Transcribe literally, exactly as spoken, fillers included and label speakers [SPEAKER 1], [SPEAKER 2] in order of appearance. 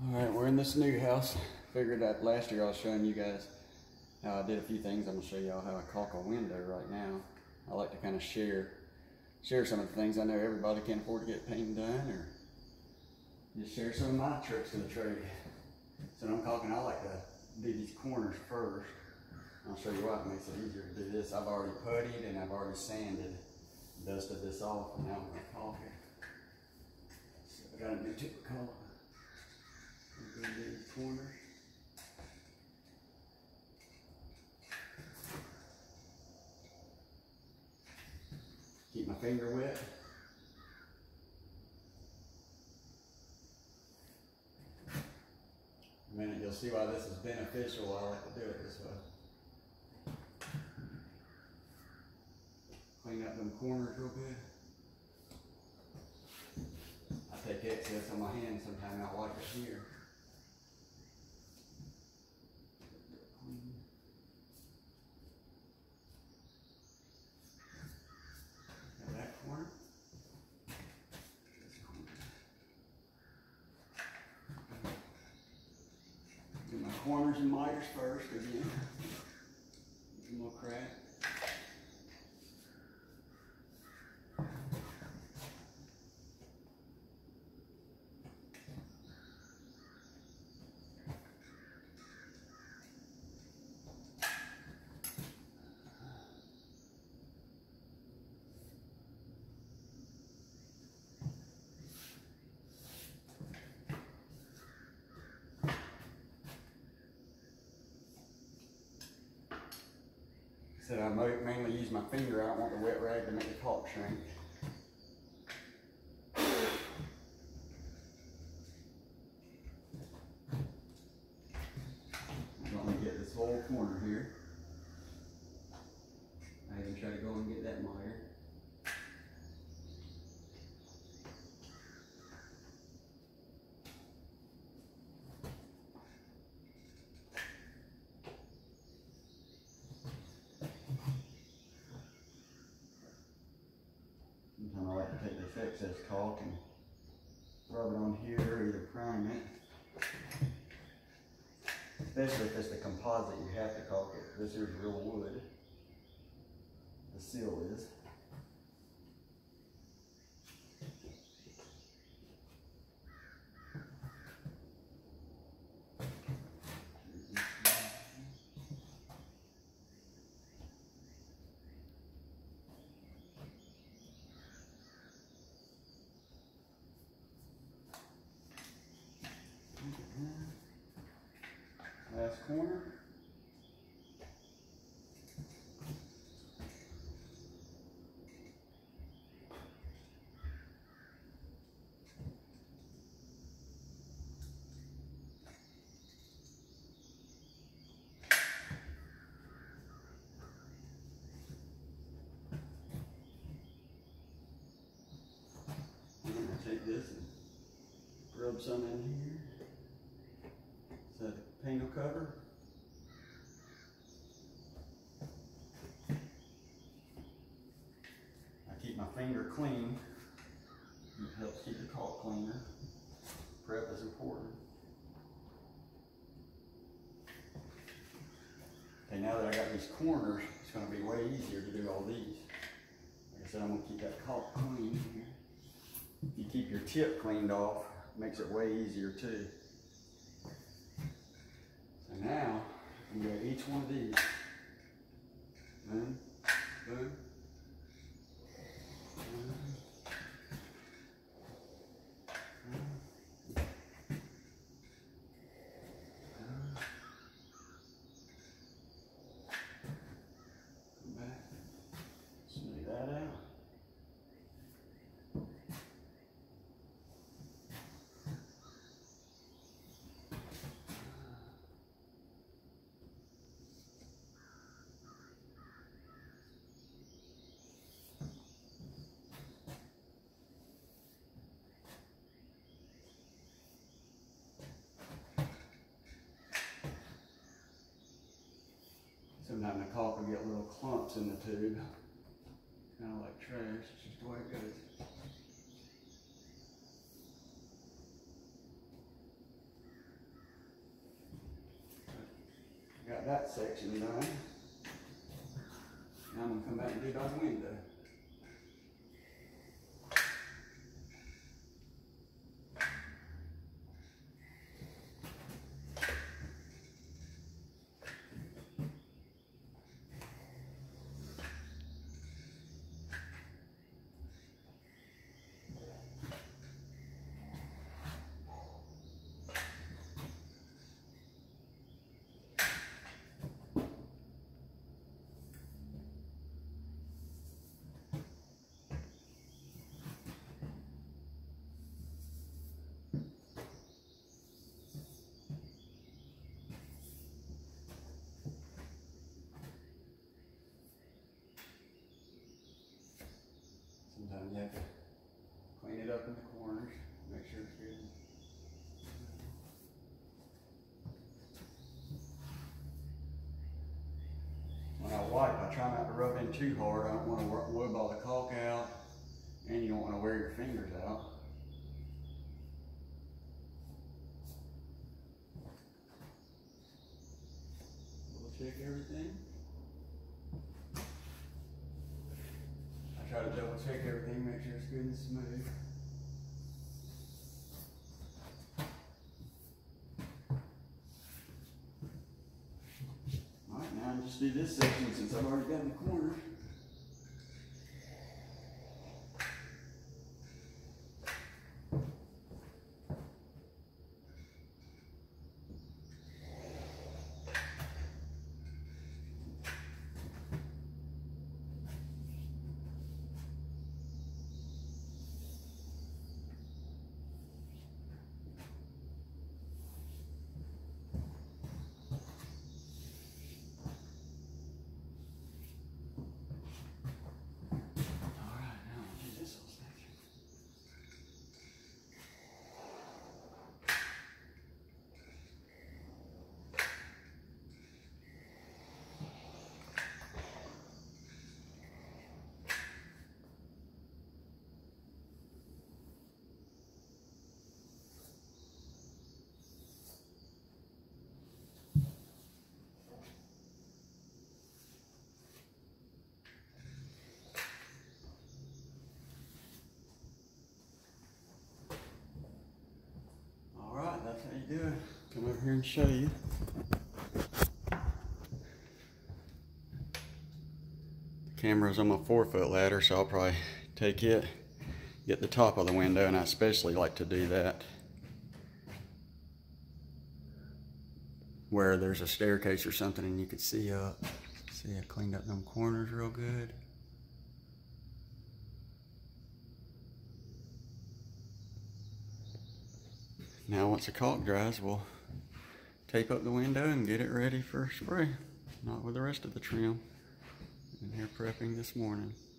[SPEAKER 1] Alright, we're in this new house. Figured that last year I was showing you guys how I did a few things. I'm going to show y'all how I caulk a window right now. I like to kind of share share some of the things. I know everybody can't afford to get painting done, or just share some of my tricks of the trade. So when I'm caulking, I like to do these corners first. I'll show you why it makes it easier to do this. I've already puttied and I've already sanded, dusted this off, and now I'm going to caulk it. So I got a new tip of color. I'm going to do these corners. Keep my finger wet. In a minute you'll see why this is beneficial. I like to do it this way. Clean up them corners real good. I take excess on my hand sometimes and I wipe it here. Got that corner. This corner. Do my corners and miters first again. A little crack. Said I mainly use my finger. I don't want the wet rag to make the caulk shrink. I'm going to get this whole corner here. I even try to go and get that miter. Sometimes I like to take this excess caulk and rub it on here, or either prime it. Especially if it's the composite, you have to caulk it. This here's real wood. The seal is. Last corner. I'm going to take this and rub some in here. So the paint will cover. I keep my finger clean. It helps keep the caulk cleaner. Prep is important. Okay, now that I got these corners, it's going to be way easier to do all these. Like I said, I'm going to keep that caulk clean here. If you keep your tip cleaned off, it makes it way easier too. So now, I'm going to get each one of these. Boom, boom, boom. Come back, smooth that out. Sometimes the caulk will get little clumps in the tube. Kind of like trash, it's just the way it goes. got that section done. Now I'm gonna come back and do that window. Sometimes you have to clean it up in the corners, make sure it's good. When I wipe, I try not to rub in too hard. I don't want to rub all the caulk out, and you don't want to wear your fingers out. Double check everything. I try to double check everything, make sure it's good and smooth. Alright, now I'll just do this section since I've already done the corner. That's how you do it. Come over here and show you. The camera's on my four foot ladder, so I'll probably take it, get the top of the window, and I especially like to do that where there's a staircase or something and you could see up. See, I cleaned up them corners real good. Now once the caulk dries, we'll tape up the window and get it ready for spray. Not with the rest of the trim. I'm here prepping this morning.